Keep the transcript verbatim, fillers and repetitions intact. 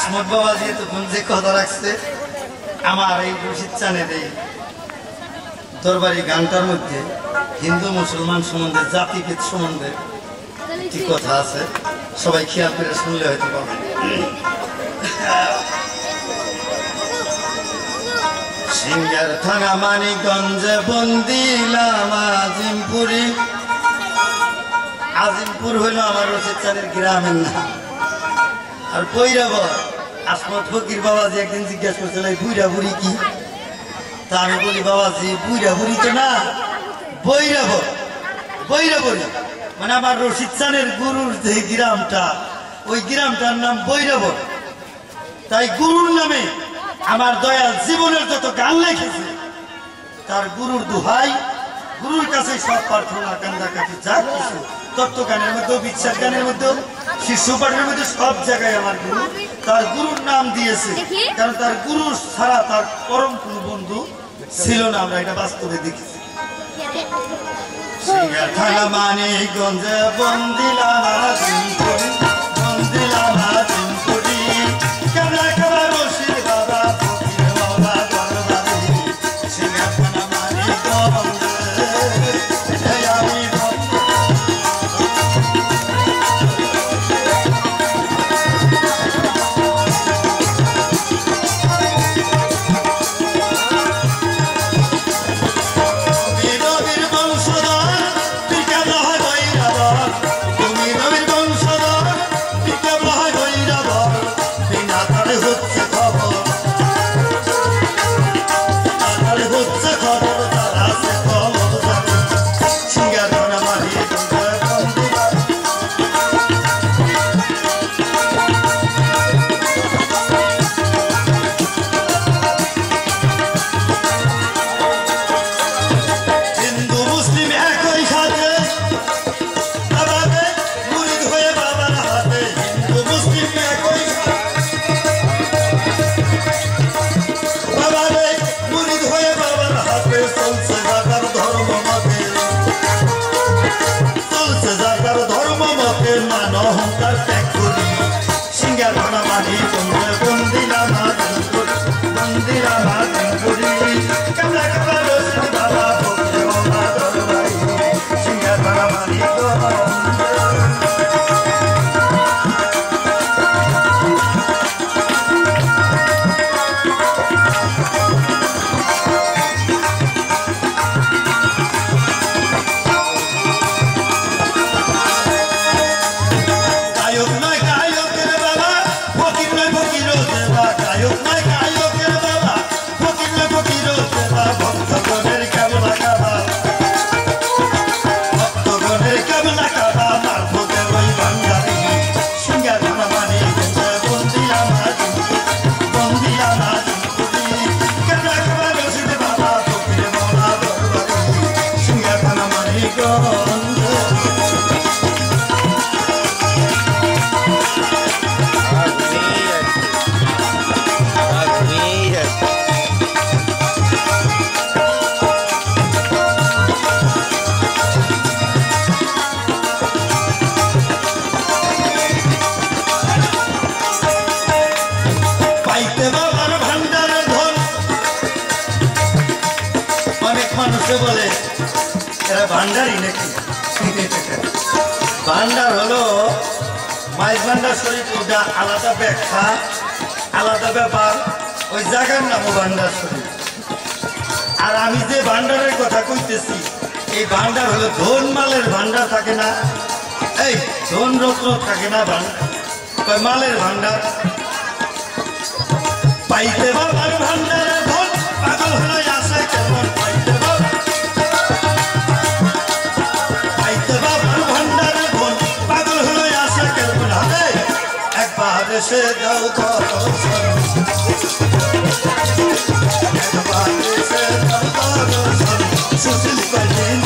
আসমত বাবা যেহেতু যে কথা রাখছে আমার এই রশিদ চানের এই দরবারি গানটার মধ্যে হিন্দু মুসলমান সম্বন্ধে জাতিভেদ সম্বন্ধে কি কথা আছে সবাই খেয়াল করে শুনলে হয়তো পাবেন। সিঙ্গার থানা মানিকগঞ্জে বন্দিলাম আজিমপুরি। আজিমপুর হইল আমার রশিদ চানের গ্রামের নাম। আর বৈরাবর আসমত ফকির বাবাজি একদিন জিজ্ঞাসা করছিল এই বুড়া বুড়ি কি? তা আমি বলি বাবাজি বুড়া বুড়ি তো না, বৈরাবর বৈরাবরী মানে আমার রশিদ চানের গুরুর যে গ্রামটা ওই গ্রামটার নাম বৈরাবর। তাই গুরুর নামে আমার দয়াল জীবনের যত গান লিখেছে তার গুরুর দোহাই, গুরুর কাছে সব প্রার্থনা কান্দাকাটি যা কিছু তত্ত্ব গানের মধ্যেও বিশ্বাস গানের মধ্যেও শিশু পাঠের মধ্যে সব জায়গায় আমার গুরু তার গুরুর নাম দিয়েছে, কারণ তার গুরু ছাড়া তার পরম কোনো বন্ধু ছিল না। আমরা এটা বাস্তবে দেখেছি। সিঙ্গার থানা মানিকগঞ্জে বন্দিলাম আজিমপুরি, বন্দিলাম আজিমপুরি। কেমলা কেমলা রশিদ বাবা ফকির মাওলা দরবারে। সিঙ্গার থানা মানিকগঞ্জে আমি বলে এরা ভান্ডারি নাকি? ভান্ডার হলো মাইজ ভান্ডার শরীফ, ওটা আলাদা ব্যাখ্যা আলাদা ব্যাপার, ওই জায়গার নামও ভান্ডার শরীফ। আর আমি যে ভান্ডারের কথা কইতেছি এই ভান্ডার হলো ধন মালের ভান্ডার থাকে না, এই ধন রত্ন থাকে না ভান্ডার, মালের ভান্ডার। পাইতে বাবার ভান্ডারের ধন পাগল হলো আসে কেমন, পাইতে বাবা পাইতে বাবার ভান্ডারের ধন পাগল হলো আসে কেমন। হাতে একবার এসে দাও দর্শন, একবার এসে দাও দর্শন, সুশীল কদিন